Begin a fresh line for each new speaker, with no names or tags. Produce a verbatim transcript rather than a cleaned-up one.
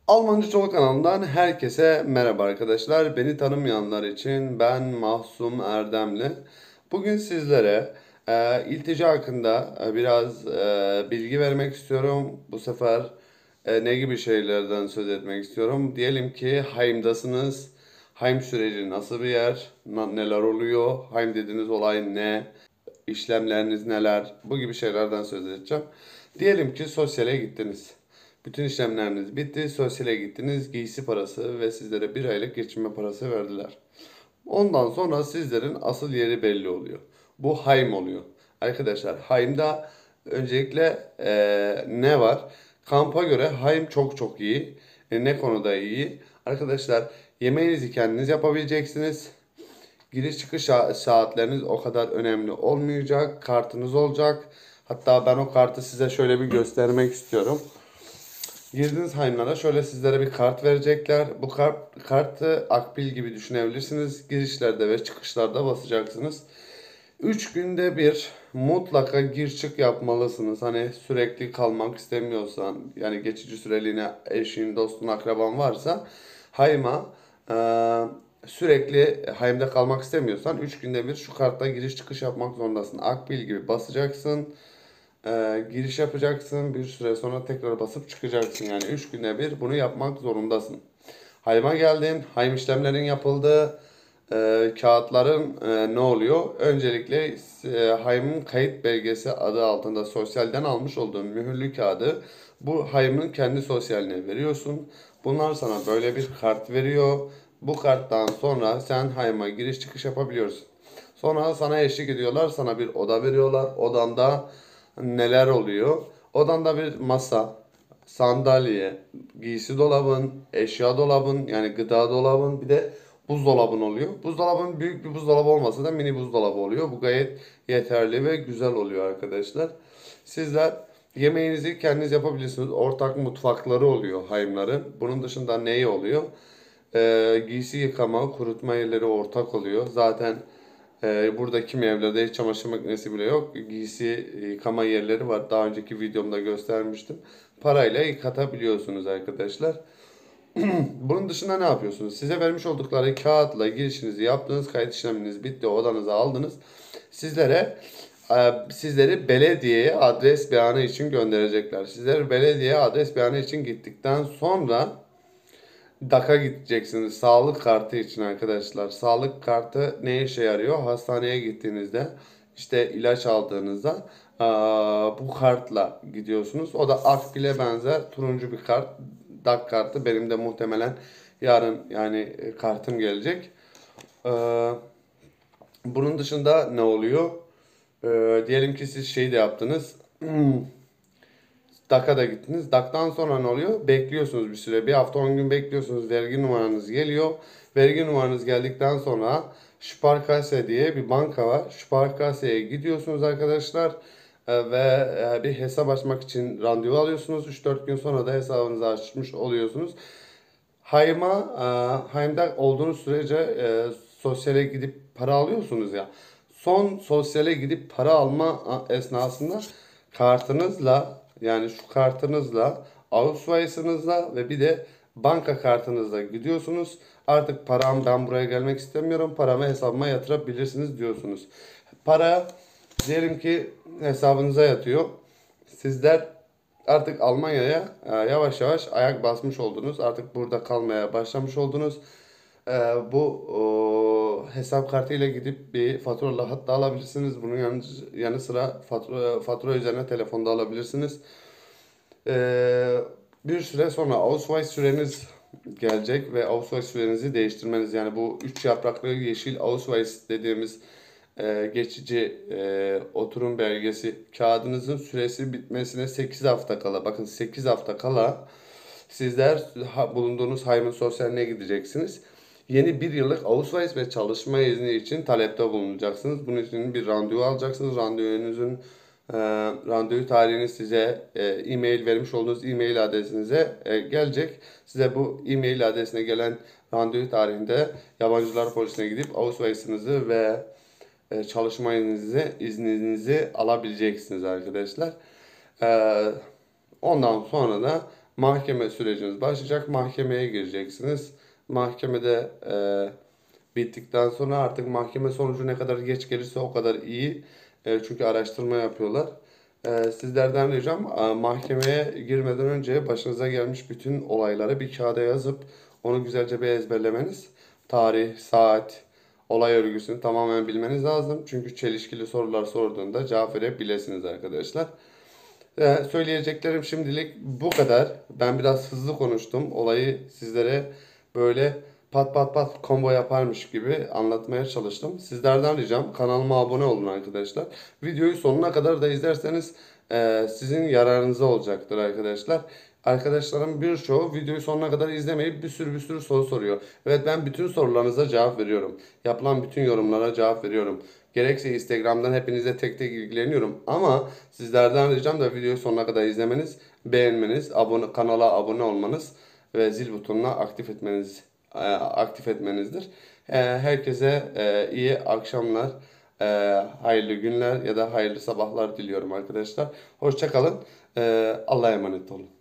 Almanca Çoluk kanalından herkese merhaba arkadaşlar. Beni tanımayanlar için ben Mahsum Erdemli. Bugün sizlere e, iltica hakkında e, biraz e, bilgi vermek istiyorum. Bu sefer e, ne gibi şeylerden söz etmek istiyorum. Diyelim ki Haim'dasınız. Haim süreci nasıl bir yer? Na- neler oluyor? Haim dediğiniz olay ne? İşlemleriniz neler? Bu gibi şeylerden söz edeceğim. Diyelim ki sosyale gittiniz. Bütün işlemleriniz bitti. Sosyale gittiniz. Giysi parası ve sizlere bir aylık geçinme parası verdiler. Ondan sonra sizlerin asıl yeri belli oluyor. Bu Haim oluyor. Arkadaşlar Haim'da öncelikle eee, ne var? Kampa göre Haim çok çok iyi. E, ne konuda iyi? Arkadaşlar yemeğinizi kendiniz yapabileceksiniz. Giriş çıkış saatleriniz o kadar önemli olmayacak. Kartınız olacak. Hatta ben o kartı size şöyle bir göstermek istiyorum. Girdiğiniz Heimlara şöyle sizlere bir kart verecekler. Bu kart, kartı akbil gibi düşünebilirsiniz. Girişlerde ve çıkışlarda basacaksınız. Üç günde bir mutlaka gir çık yapmalısınız. Hani sürekli kalmak istemiyorsan, yani geçici süreliğine eşin, dostun, akraban varsa Hayma eee, sürekli Haym'de kalmak istemiyorsan üç günde bir şu kartta giriş çıkış yapmak zorundasın. Akbil gibi basacaksın. Ee, giriş yapacaksın. Bir süre sonra tekrar basıp çıkacaksın. Yani üç günde bir bunu yapmak zorundasın. Hayma geldin. Haym işlemlerin yapıldığı e, kağıtların e, ne oluyor? Öncelikle e, Haym'ın kayıt belgesi adı altında sosyalden almış olduğun mühürlü kağıdı bu Haym'ın kendi sosyaline veriyorsun. Bunlar sana böyle bir kart veriyor. Bu karttan sonra sen Haym'a giriş çıkış yapabiliyorsun. Sonra sana eşlik ediyorlar. Sana bir oda veriyorlar. Odanda neler oluyor? Odanda bir masa, sandalye, giysi dolabın, eşya dolabın yani gıda dolabın bir de buzdolabın oluyor. Buzdolabın büyük bir buzdolabı olmasa da mini buzdolabı oluyor. Bu gayet yeterli ve güzel oluyor arkadaşlar. Sizler yemeğinizi kendiniz yapabilirsiniz. Ortak mutfakları oluyor Haymların. Bunun dışında neyi oluyor? Ee, giysi yıkama, kurutma yerleri ortak oluyor. Zaten e, burada kimi evlerde hiç çamaşır makinesi bile yok. Giysi yıkama yerleri var. Daha önceki videomda göstermiştim. Parayla yıkatabiliyorsunuz arkadaşlar. Bunun dışında ne yapıyorsunuz? Size vermiş oldukları kağıtla girişinizi yaptınız, kayıt işleminiz bitti, odanızı aldınız. Sizlere e, sizleri belediyeye adres beyanı için gönderecekler. Sizler belediyeye adres beyanı için gittikten sonra DAK'a gideceksiniz. Sağlık kartı için arkadaşlar. Sağlık kartı ne işe yarıyor? Hastaneye gittiğinizde işte ilaç aldığınızda aa, bu kartla gidiyorsunuz. O da Akbil'e benzer turuncu bir kart. DAK kartı. Benim de muhtemelen yarın yani e, kartım gelecek. Ee, bunun dışında ne oluyor? Ee, diyelim ki siz şey de yaptınız. DAK'a da gittiniz. DAK'tan sonra ne oluyor? Bekliyorsunuz bir süre. Bir hafta on gün bekliyorsunuz. Vergi numaranız geliyor. Vergi numaranız geldikten sonra Sparkasse diye bir banka var. Sparkasse'ye gidiyorsunuz arkadaşlar. Ee, ve e, bir hesap açmak için randevu alıyorsunuz. üç dört gün sonra da hesabınızı açmış oluyorsunuz. Hayma, e, Haym'da olduğunuz sürece e, sosyale gidip para alıyorsunuz ya. Son sosyale gidip para alma esnasında kartınızla yani şu kartınızla, Ausweis'ınızla ve bir de banka kartınızla gidiyorsunuz. Artık param ben buraya gelmek istemiyorum. Paramı hesabıma yatırabilirsiniz diyorsunuz. Para diyelim ki hesabınıza yatıyor. Sizler artık Almanya'ya e, yavaş yavaş ayak basmış oldunuz. Artık burada kalmaya başlamış oldunuz. E, bu o, hesap kartıyla gidip bir fatura hatta alabilirsiniz. Bunun yanı, yanı sıra fatura, fatura üzerine telefonda alabilirsiniz. E, bir süre sonra Ausweis süreniz gelecek ve Ausweis sürenizi değiştirmeniz yani bu üç yapraklı yeşil Ausweis dediğimiz e, geçici e, oturum belgesi kağıdınızın süresi bitmesine sekiz hafta kala bakın sekiz hafta kala sizler ha- bulunduğunuz Hayman Sosyal'ine gideceksiniz. Yeni bir yıllık Ausweis ve çalışma izni için talepte bulunacaksınız. Bunun için bir randevu alacaksınız. Randevunuzun e, randevu tarihini size e, e-mail vermiş olduğunuz e-mail adresinize e, gelecek. Size bu e-mail adresine gelen randevu tarihinde yabancılar polisine gidip Ausweis'inizi ve e, çalışma izninizi, izninizi alabileceksiniz arkadaşlar. E, ondan sonra da Mahkeme süreciniz başlayacak. Mahkemeye gireceksiniz. Mahkemede e, bittikten sonra artık mahkeme sonucu ne kadar geç gelirse o kadar iyi. E, çünkü araştırma yapıyorlar. E, sizlerden ricam e, mahkemeye girmeden önce başınıza gelmiş bütün olayları bir kağıda yazıp onu güzelce bir ezberlemeniz. Tarih, saat, olay örgüsünü tamamen bilmeniz lazım. Çünkü çelişkili sorular sorduğunda cevap verebilirsiniz arkadaşlar. Ee, söyleyeceklerim şimdilik bu kadar. Ben biraz hızlı konuştum. Olayı sizlere böyle pat pat pat combo yaparmış gibi anlatmaya çalıştım. Sizlerden ricam kanalıma abone olun arkadaşlar. Videoyu sonuna kadar da izlerseniz e, sizin yararınıza olacaktır arkadaşlar. Arkadaşlarım birçoğu videoyu sonuna kadar izlemeyip bir sürü bir sürü soru soruyor. Evet, ben bütün sorularınıza cevap veriyorum. Yapılan bütün yorumlara cevap veriyorum. Gerekse Instagram'dan hepinize tek tek ilgileniyorum. Ama sizlerden ricam da videoyu sonuna kadar izlemeniz, beğenmeniz, abone, kanala abone olmanız ve zil butonuna aktif etmeniz e, aktif etmenizdir. E, Herkese e, iyi akşamlar, e, hayırlı günler ya da hayırlı sabahlar diliyorum arkadaşlar. Hoşça kalın. E, Allah'a emanet olun.